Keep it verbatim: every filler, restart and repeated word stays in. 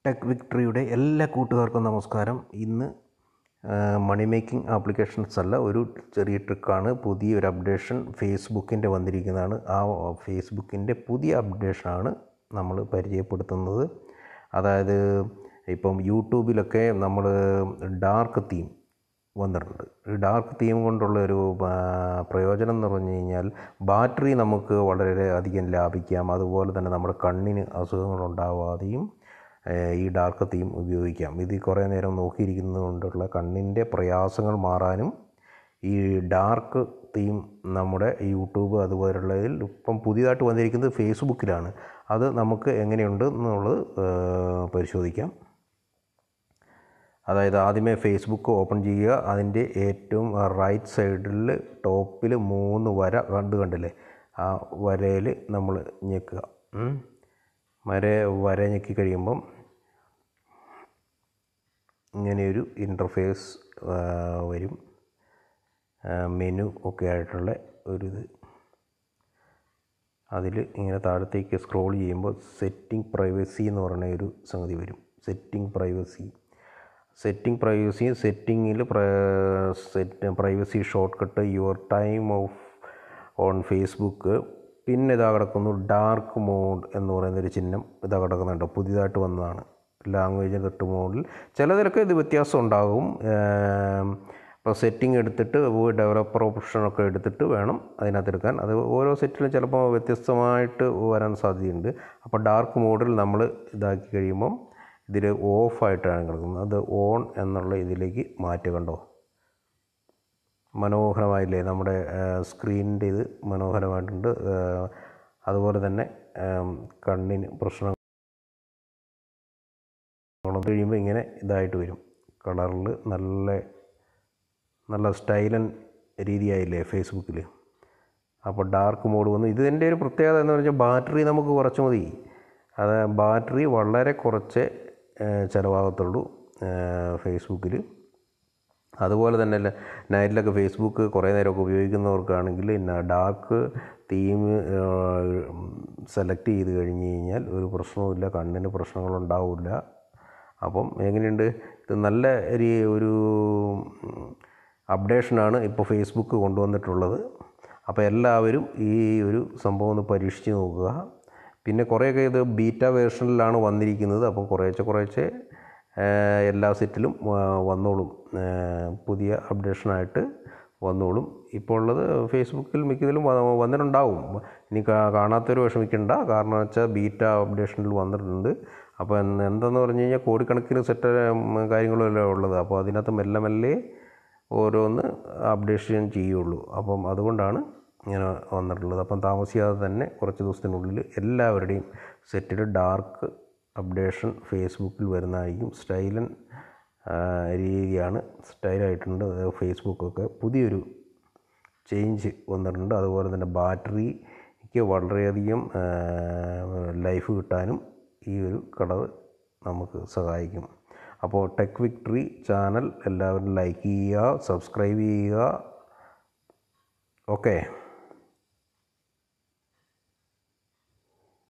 Tech വിക്ടറിയുടെ എല്ലാ കൂട്ടുകാർക്കും നമസ്കാരം. ഇന്ന് മണി മേക്കിംഗ് ആപ്ലിക്കേഷൻസ് അല്ല, ഒരു ചെറിയ ട്രിക്കാണ്. പുതിയൊരു അപ്ഡേഷൻ ഫേസ്ബുക്കിൻ്റെ വന്നിരിക്കുന്നതാണ്. ആ ഫേസ്ബുക്കിൻ്റെ പുതിയ അപ്ഡേഷനാണ് നമ്മൾ പരിചയപ്പെടുത്തുന്നത്. അതായത് ഇപ്പം യൂട്യൂബിലൊക്കെ നമ്മൾ ഡാർക്ക് തീം വന്നിട്ടുണ്ട്. ഈ ഡാർക്ക് തീം കൊണ്ടുള്ള ഒരു പ്രയോജനം എന്ന് പറഞ്ഞു കഴിഞ്ഞാൽ ബാറ്ററി നമുക്ക് വളരെ അധികം ലാഭിക്കാം. അതുപോലെ തന്നെ നമ്മുടെ കണ്ണിന് അസുഖങ്ങളുണ്ടാവാതെയും ഈ ഡാർക്ക് തീം ഉപയോഗിക്കാം. ഇത് കുറേ നേരം നോക്കിയിരിക്കുന്നത് കൊണ്ടുള്ള കണ്ണിൻ്റെ പ്രയാസങ്ങൾ മാറാനും ഈ ഡാർക്ക് തീം നമ്മുടെ യൂട്യൂബ് അതുപോലുള്ളതിൽ ഇപ്പം പുതിയതായിട്ട് വന്നിരിക്കുന്നത് ഫേസ്ബുക്കിലാണ്. അത് നമുക്ക് എങ്ങനെയുണ്ട് എന്നുള്ളത് പരിശോധിക്കാം. അതായത് ആദ്യമേ ഫേസ്ബുക്ക് ഓപ്പൺ ചെയ്യുക. അതിൻ്റെ ഏറ്റവും റൈറ്റ് സൈഡിൽ ടോപ്പിൽ മൂന്ന് വര കണ്ടു കണ്ടില്ലേ, ആ വരയിൽ നമ്മൾ ഞെക്കുക. വര വര ഞെക്കി കഴിയുമ്പം ഇങ്ങനെയൊരു ഇൻ്റർഫേസ് വരും. മെനു ഒക്കെ ആയിട്ടുള്ള ഒരിത്. അതിൽ ഇങ്ങനെ താഴത്തേക്ക് സ്ക്രോൾ ചെയ്യുമ്പോൾ സെറ്റിംഗ് പ്രൈവസി എന്ന് പറയുന്ന ഒരു സംഗതി വരും. സെറ്റിംഗ് പ്രൈവസി സെറ്റിംഗ് പ്രൈവസി സെറ്റിങ്ങിൽ set privacy shortcut your time off on Facebook. പിന്നെ ഇതാ കിടക്കുന്നു ഡാർക്ക് മോഡ് എന്ന് പറയുന്നൊരു ചിഹ്നം ഇതാ കിടക്കുന്നുണ്ട്. പുതിയതായിട്ട് വന്നതാണ്. ലാംഗ്വേജ് തൊട്ട് മോഡിൽ ചിലതിലൊക്കെ ഇത് വ്യത്യാസം ഉണ്ടാകും. ഇപ്പോൾ സെറ്റിംഗ് എടുത്തിട്ട് ഡെവലപ്പർ ഓപ്ഷനൊക്കെ എടുത്തിട്ട് വേണം അതിനകത്തെടുക്കാൻ. അത് ഓരോ സെറ്റിലും ചിലപ്പോൾ വ്യത്യസ്തമായിട്ട് വരാൻ സാധ്യതയുണ്ട്. അപ്പോൾ ഡാർക്ക് മോഡിൽ നമ്മൾ ഇതാക്കി കഴിയുമ്പം ഇതിൽ ഓഫായിട്ടാണ് കിടക്കുന്നത്. അത് ഓൺ എന്നുള്ള ഇതിലേക്ക് മാറ്റുക. കണ്ടോ, മനോഹരമായില്ലേ? നമ്മുടെ സ്ക്രീനിൻ്റെ ഇത് മനോഹരമായിട്ടുണ്ട്. അതുപോലെ തന്നെ കണ്ണിന് പ്രശ്നം കഴിയുമ്പോൾ ഇങ്ങനെ ഇതായിട്ട് വരും. കളറിൽ നല്ല നല്ല സ്റ്റൈലൻ രീതിയായില്ലേ ഫേസ്ബുക്കിൽ. അപ്പോൾ ഡാർക്ക് മോഡ് വന്നു. ഇതിൻ്റെ ഒരു പ്രത്യേകത എന്ന് പറഞ്ഞാൽ ബാറ്ററി നമുക്ക് കുറച്ച് മതി. അത് ബാറ്ററി വളരെ കുറച്ച് ചിലവാകത്തുള്ളൂ ഫേസ്ബുക്കിൽ. അതുപോലെ തന്നെ നൈറ്റിലൊക്കെ ഫേസ്ബുക്ക് കുറേ നേരമൊക്കെ ഉപയോഗിക്കുന്നവർക്കാണെങ്കിൽ ഡാർക്ക് തീം സെലക്ട് ചെയ്ത് കഴിഞ്ഞ് കഴിഞ്ഞാൽ ഒരു പ്രശ്നവുമില്ല, കണ്ണിന് പ്രശ്നങ്ങളുണ്ടാവില്ല. അപ്പം എങ്ങനെയുണ്ട്? ഇത് നല്ല ഒരു അപ്ഡേഷനാണ് ഇപ്പോൾ ഫേസ്ബുക്ക് കൊണ്ടുവന്നിട്ടുള്ളത്. അപ്പോൾ എല്ലാവരും ഈ ഒരു സംഭവം ഒന്ന് പരീക്ഷിച്ച് നോക്കുക. പിന്നെ കുറേയൊക്കെ ഇത് ബീറ്റ വേർഷനിലാണ് വന്നിരിക്കുന്നത്. അപ്പം കുറേശ്ശെ കുറേശ്ശെ എല്ലാ സെറ്റിലും വന്നോളും. പുതിയ അപ്ഡേഷനായിട്ട് വന്നോളും. ഇപ്പോൾ ഉള്ളത് ഫേസ്ബുക്കിൽ മിക്കതിലും വന്നിട്ടുണ്ടാവും. ഇനി കാണാത്തൊരു വിഷമിക്കണ്ട. കാരണം വെച്ചാൽ ബീറ്റ അപ്ഡേഷനിൽ വന്നിട്ടുണ്ട്. അപ്പോൾ എന്താണെന്ന് പറഞ്ഞു കഴിഞ്ഞാൽ കോടിക്കണക്കിന് സെറ്റ് കാര്യങ്ങളെല്ലാം ഉള്ളത്. അപ്പോൾ അതിനകത്ത് മെല്ലെ മെല്ലെ ഓരോന്ന് അപ്ഡേഷൻ ചെയ്യുള്ളൂ. അപ്പം അതുകൊണ്ടാണ് ഇങ്ങനെ വന്നിട്ടുള്ളത്. അപ്പം താമസിയാതെ തന്നെ കുറച്ച് ദിവസത്തിനുള്ളിൽ എല്ലാവരുടെയും സെറ്റിൽ ഡാർക്ക് അപ്ഡേഷൻ ഫേസ്ബുക്കിൽ വരുന്നതായിരിക്കും. സ്റ്റൈലൻ രീതിയാണ്, സ്റ്റൈലായിട്ടുണ്ട് ഫേസ്ബുക്കൊക്കെ. പുതിയൊരു ചേഞ്ച് വന്നിട്ടുണ്ട്. അതുപോലെ തന്നെ ബാറ്ററിക്ക് വളരെയധികം ലൈഫ് കിട്ടാനും ഈ ഒരു കളർ നമുക്ക് സഹായിക്കും. അപ്പോൾ ടെക് വിക്ടറി ചാനൽ എല്ലാവരും ലൈക്ക് ചെയ്യുക, സബ്സ്ക്രൈബ് ചെയ്യുക. ഓക്കെ.